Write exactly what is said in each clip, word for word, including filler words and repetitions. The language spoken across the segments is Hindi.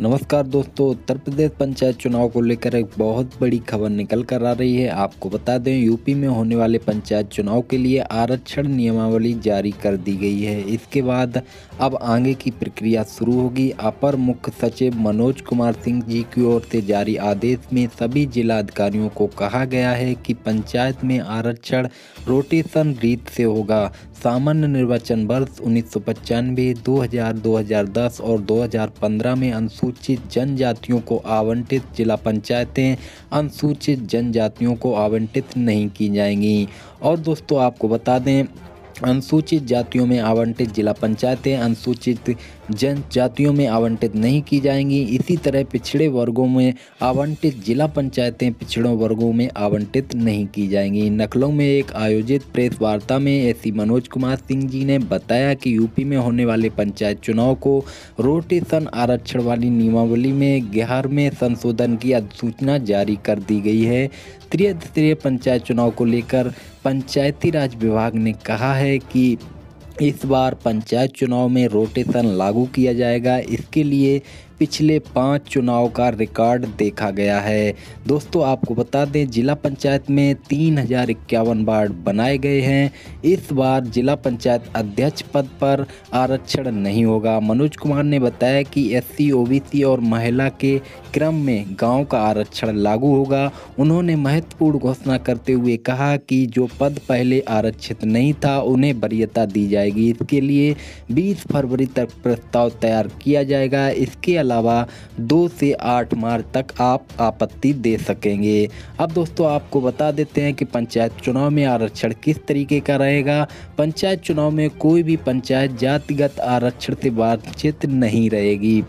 नमस्कार दोस्तों, उत्तर प्रदेश पंचायत चुनाव को लेकर एक बहुत बड़ी खबर निकल कर आ रही है। आपको बता दें, यूपी में होने वाले पंचायत चुनाव के लिए आरक्षण नियमावली जारी कर दी गई है। इसके बाद अब आगे की प्रक्रिया शुरू होगी। अपर मुख्य सचिव मनोज कुमार सिंह जी की ओर से जारी आदेश में सभी जिला अधिकारियों को कहा गया है कि पंचायत में आरक्षण रोटेशन रीत से होगा। सामान्य निर्वाचन वर्ष उन्नीस सौ पचानवे, दो हज़ार, दो हज़ार दस और दो हज़ार पंद्रह में अनुसूचित जनजातियों को आवंटित जिला पंचायतें अनुसूचित जनजातियों को आवंटित नहीं की जाएंगी। और दोस्तों आपको बता दें, अनुसूचित जातियों में आवंटित जिला पंचायतें अनुसूचित जनजातियों में आवंटित नहीं की जाएंगी। इसी तरह पिछड़े वर्गों में आवंटित जिला पंचायतें पिछड़ों वर्गों में आवंटित नहीं की जाएंगी। लखनऊ में एक आयोजित प्रेस वार्ता में एससी मनोज कुमार सिंह जी ने बताया कि यूपी में होने वाले पंचायत चुनाव को रोटेशन आरक्षण वाली नियमावली में ग्यारहवें संशोधन की अधिसूचना जारी कर दी गई है। त्रिस्तरीय पंचायत चुनाव को लेकर पंचायती राज विभाग ने कहा है कि इस बार पंचायत चुनाव में रोटेशन लागू किया जाएगा। इसके लिए पिछले पाँच चुनाव का रिकॉर्ड देखा गया है। दोस्तों आपको बता दें, जिला पंचायत में तीन हजार इक्यावन वार्ड बनाए गए हैं। इस बार जिला पंचायत अध्यक्ष पद पर आरक्षण नहीं होगा। मनोज कुमार ने बताया कि एससी, ओबीसी और महिला के क्रम में गांव का आरक्षण लागू होगा। उन्होंने महत्वपूर्ण घोषणा करते हुए कहा कि जो पद पहले आरक्षित नहीं था उन्हें वरीयता दी जाएगी। इसके लिए बीस फरवरी तक प्रस्ताव तैयार किया जाएगा। इसके अलावा दो से आठ मार्च तक आप आपत्ति दे सकेंगे। अब दोस्तों आपको बता देते हैं कि पंचायत चुनाव में आरक्षण किस तरीके का रहेगा। पंचायत चुनाव में कोई भी पंचायत जातिगत आरक्षण से वंचित नहीं रहेगी।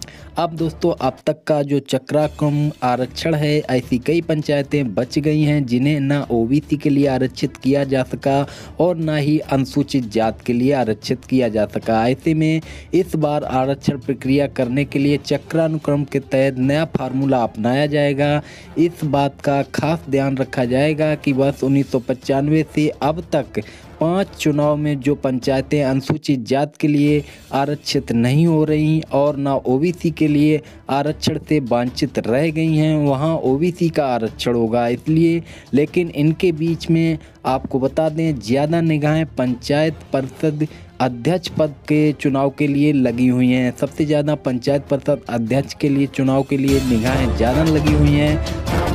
अब दोस्तों अब तक का जो चक्राक्रम आरक्षण है, ऐसी कई पंचायतें बच गई हैं जिन्हें ना ओबीसी के लिए आरक्षित किया जा सका और ना ही अनुसूचित जात के लिए आरक्षित किया जा सका। ऐसे में इस बार आरक्षण प्रक्रिया करने के लिए चक्रानुक्रम के तहत नया फार्मूला अपनाया जाएगा। इस बात का खास ध्यान रखा जाएगा कि वर्ष उन्नीस सौ पचानवे से अब तक पाँच चुनाव में जो पंचायतें अनुसूचित जात के लिए आरक्षित नहीं हो रही और ना ओबीसी के लिए आरक्षण से वंचित रह गई हैं, वहां ओबीसी का आरक्षण होगा। इसलिए लेकिन इनके बीच में आपको बता दें, ज़्यादा निगाहें पंचायत परिषद अध्यक्ष पद के चुनाव के लिए लगी हुई हैं। सबसे ज़्यादा पंचायत परिषद अध्यक्ष के लिए चुनाव के लिए निगाहें ज़्यादा लगी हुई हैं।